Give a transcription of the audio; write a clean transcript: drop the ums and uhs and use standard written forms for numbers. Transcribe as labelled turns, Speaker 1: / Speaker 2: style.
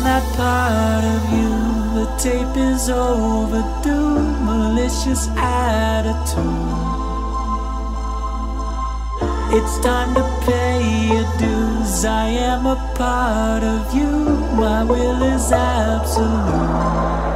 Speaker 1: that part of you. The tape is overdue, malicious attitude. It's time to pay your dues. I am a part of you. My will is absolute.